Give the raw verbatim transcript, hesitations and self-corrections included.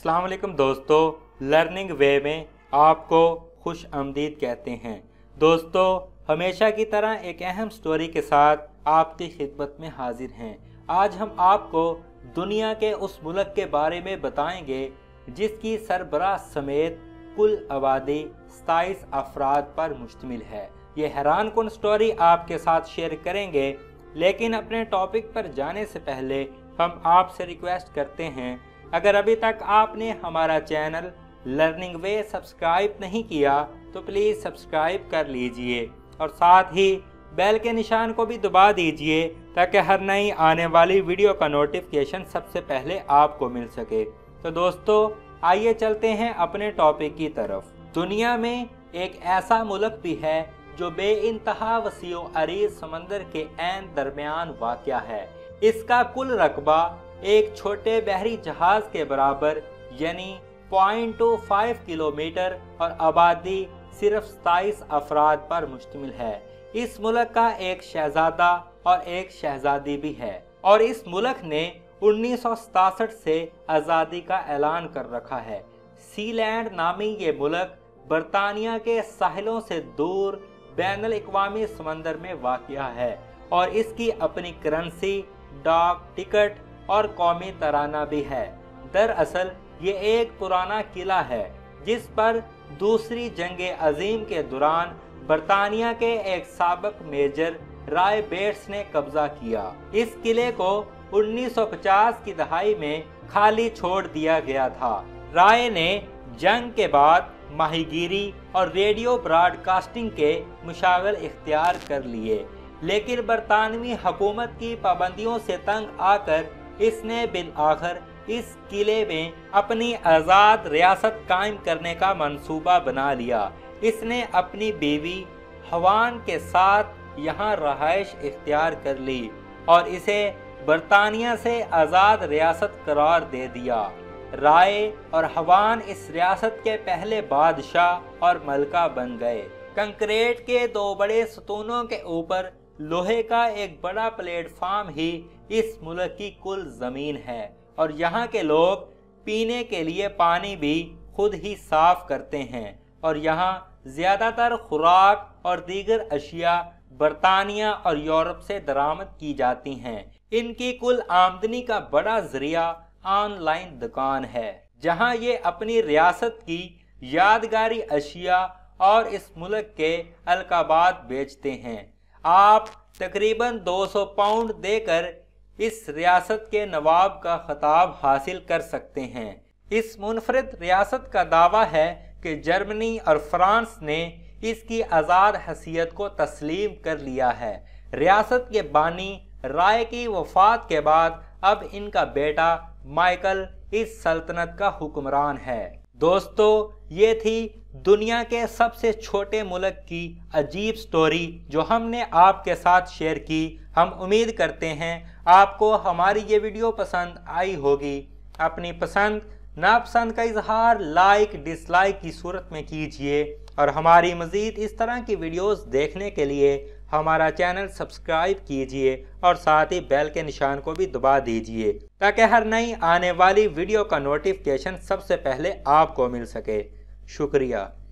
अस्सलाम वालेकुम दोस्तों, लर्निंग वे में आपको खुश आमदीद कहते हैं। दोस्तों, हमेशा की तरह एक अहम स्टोरी के साथ आपकी खिदमत में हाजिर हैं। आज हम आपको दुनिया के उस मुल्क के बारे में बताएंगे जिसकी सरबराह समेत कुल आबादी सताईस अफराद पर मुश्तमिल है। ये हैरान कुन स्टोरी आपके साथ शेयर करेंगे, लेकिन अपने टॉपिक पर जाने से पहले हम आपसे रिक्वेस्ट करते हैं, अगर अभी तक आपने हमारा चैनल लर्निंग वे सब्सक्राइब नहीं किया तो प्लीज़ सब्सक्राइब कर लीजिए और साथ ही बेल के निशान को भी दबा दीजिए ताकि हर नई आने वाली वीडियो का नोटिफिकेशन सबसे पहले आपको मिल सके। तो दोस्तों, आइए चलते हैं अपने टॉपिक की तरफ। दुनिया में एक ऐसा मुल्क भी है जो बेइंतहा वसीओ अरीज समंदर के ऐन दरमियान वाक़या है। इसका कुल रकबा एक छोटे बहरी जहाज के बराबर यानी पॉइंट टू फाइव किलोमीटर और आबादी सिर्फ सताईस अफराद पर मुश्तमिल है। इस मुल्क का एक शहजादा और एक शहजादी भी है और इस मुल्क ने उन्नीस सौ सतासठ से आज़ादी का ऐलान कर रखा है। सीलैंड नामी ये मुल्क बरतानिया के साहिलों से दूर बैनुल अक़वामी समंदर में वाक़या है और इसकी अपनी करेंसी, डाक टिकट और कौमी तराना भी है। दरअसल ये एक पुराना किला है जिस पर दूसरी जंग अजीम के दौरान बरतानिया के एक साबिक मेजर राय बेट्स ने कब्जा किया। इस किले को उन्नीस सौ पचास की दहाई में खाली छोड़ दिया गया था। राय ने जंग के बाद माहीगीरी और रेडियो ब्रॉडकास्टिंग के मुशागिल इख्तियार कर लिए, लेकिन बरतानवी हुकूमत की पाबंदियों से तंग आकर इसने बिल आखिर इस किले में अपनी आज़ाद रियासत कायम करने का मंसूबा बना लिया। इसने अपनी बीवी हवान के साथ यहाँ रहाइश इख्तियार कर ली और इसे बरतानिया से आज़ाद रियासत करार दे दिया। राय और हवान इस रियासत के पहले बादशाह और मलका बन गए। कंक्रीट के दो बड़े सतूनों के ऊपर लोहे का एक बड़ा प्लेटफार्म ही इस मुल्क की कुल ज़मीन है और यहाँ के लोग पीने के लिए पानी भी खुद ही साफ करते हैं और यहाँ ज़्यादातर खुराक और दीगर अशिया बरतानिया और यूरोप से दरामद की जाती हैं। इनकी कुल आमदनी का बड़ा ज़रिया ऑनलाइन दुकान है जहाँ ये अपनी रियासत की यादगारी अशिया और इस मुल्क के अलकाबात बेचते हैं। आप तकरीबन दो सौ पाउंड देकर इस रियासत के नवाब का खिताब हासिल कर सकते हैं। इस मुनफरिद रियासत का दावा है कि जर्मनी और फ्रांस ने इसकी आज़ाद हैसियत को तस्लीम कर लिया है। रियासत के बानी राय की वफात के बाद अब इनका बेटा माइकल इस सल्तनत का हुक्मरान है। दोस्तों, ये थी दुनिया के सबसे छोटे मुल्क की अजीब स्टोरी जो हमने आपके साथ शेयर की। हम उम्मीद करते हैं आपको हमारी ये वीडियो पसंद आई होगी। अपनी पसंद नापसंद का इजहार लाइक डिसलाइक की सूरत में कीजिए और हमारी मज़ीद इस तरह की वीडियोस देखने के लिए हमारा चैनल सब्सक्राइब कीजिए और साथ ही बेल के निशान को भी दबा दीजिए ताकि हर नई आने वाली वीडियो का नोटिफिकेशन सबसे पहले आपको मिल सके। शुक्रिया।